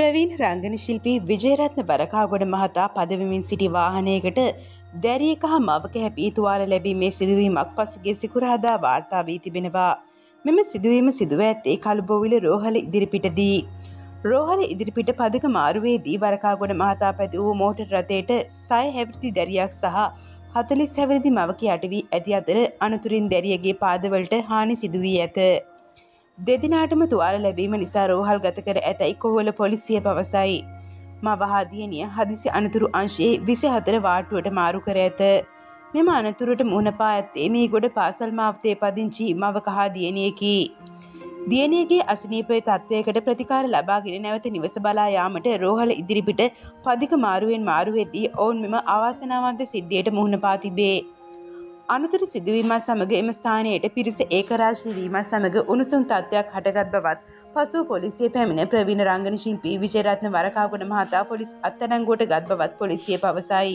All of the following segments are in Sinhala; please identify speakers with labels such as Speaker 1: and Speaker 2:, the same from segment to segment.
Speaker 1: ප්‍රවීණ රංගන ශිල්පී විජේරත්න බරකාගොඩ මහතා පදවෙමින් සිටි වාහනයකට දැරියක හා මවක හැපී තුවාල ලැබීමේ සිදුවීමක් පසුගිය සිකුරාදා වාර්තා වී තිබෙනවා. මෙම සිදුවීම සිදුව ඇත්තේ කළුබෝවිල රෝහල ඉදිරිපිටදී. රෝහල ඉදිරිපිට පදක මාරුවේදී බරකාගොඩ මහතා පැති වූ මෝටර් රථයට 6 හැවිරිදි දැරියක් සහ 40 හැවිරිදි මවක යට වී ඇති අතර අනතුරින් දැරියගේ පාදවලට හානි සිදු වී ඇත. දෙදිනාටම තුවාල ලැබීම නිසා රෝහල් ගත කර ඇතැයි කොහොල පොලිසිය පවසයි. මව හා දියණිය හදිසි අනතුරු අංශයේ 24 වාට්ටුවට මාරු කර ඇත. මෙම අනතුරට මුහුණ පා ඇත්තේ මීගොඩ පාසල් මාවතේ පදිංචි මවක හා දියණියකි. දියණියගේ අසනීප තත්ත්වයකට ප්‍රතිකාර ලබාගෙන නැවත නිවස බලා යාමට රෝහල ඉදිරිපිට පදික මාරුවෙන් මාරුවෙද්දී ඔවුන් මෙම අවාසනාවන්ත සිද්ධියට මුහුණ පා තිබේ. අනතුරු සිදුවීමත් සමග එම ස්ථානයට පිරිස ඒකරාශී වීමත් සමග උණුසුම් තත්ත්වයක් හටගත් බවත් පසුව පොලිසිය පැමිණ ප්‍රවීණ රංගන ශිල්පී විජේරත්න වරකාගොඩ මහතා පොලිස් අත්අඩංගුවට ගත් බවත් පොලිසිය පවසයි.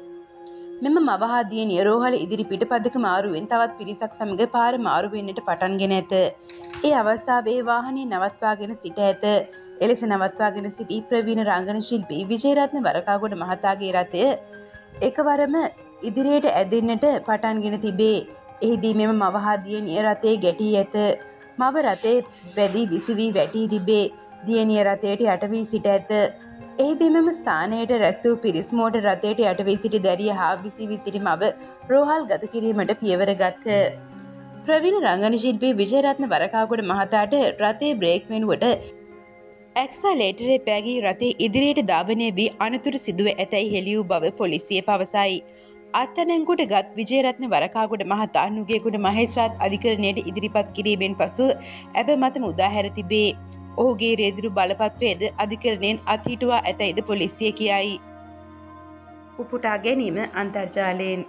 Speaker 1: මෙම මව හා දියණිය රෝහල ඉදිරිපිට පදක මාරුවෙන් තවත් පිරිසක් සමග පාර මාරු වෙන්නට පටන්ගෙන ඇත. ඒ අවස්ථාවේ වාහනේ නවත්වාගෙන සිට ඇත. එලෙස නවත්වාගෙන සිටි ප්‍රවීණ රංගන ශිල්පී විජේරත්න වරකාගොඩ මහතාගේ රථය එකවරම ඉදිරියට ඇදෙන්නට පටන්ගෙන තිබේ. එහිදී මෙම මව හා දියණිය රථයේ ගැටී ඇත. මව රථයේ වැදී විසි වී වැටී තිබේ. දියණිය රථයට යට වී සිට ඇත. එහිදී මෙම ස්ථානයට රැස් වූ පිරිස් මෝටර් රථයට යට වී සිටි දැරිය හා විසි වී සිටි මව රෝහල් ගත කිරීමට පියවර ගත්හ. ප්‍රවීණ රංගන ශිල්පී විජේරත්න වරකාගොඩ මහතාට රථයේ බ්‍රේක් වෙනුවට ඇක්සලේටරේ පෑගී රථයේ ඉදිරියට ධාවනය වී අනතුරු සිදුව ඇතැයි හෙළි වූ බව පොලිසිය පවසයි. අත්අඩංගුවට ගත් විජේරත්න වරකාගොඩ මහතා නුගේගොඩ මහේස්ත්‍රාත් අධිකරණයට ඉදිරිපත් කිරීමෙන් පසු ඇබමත මුදා හැර තිබේ. ඔහුගේ රේදුරු බලපත්‍රයේද අධිකරණයෙන් අත්හිටුවා ඇතැයිද පොලිසිය කියයි. උපුටා ගැනීම අන්තර්ජාලයෙන්.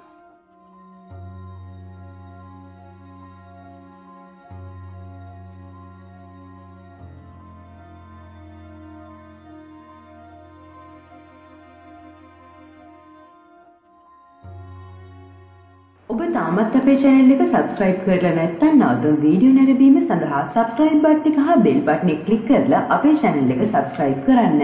Speaker 2: ඔබ තාමත් අපේ channel එක subscribe කරලා නැත්නම් නවතම වීඩියෝ නැරඹීම සඳහා subscribe බටන් එක හා bell බටන් එක click කරලා අපේ channel එක subscribe කරන්න.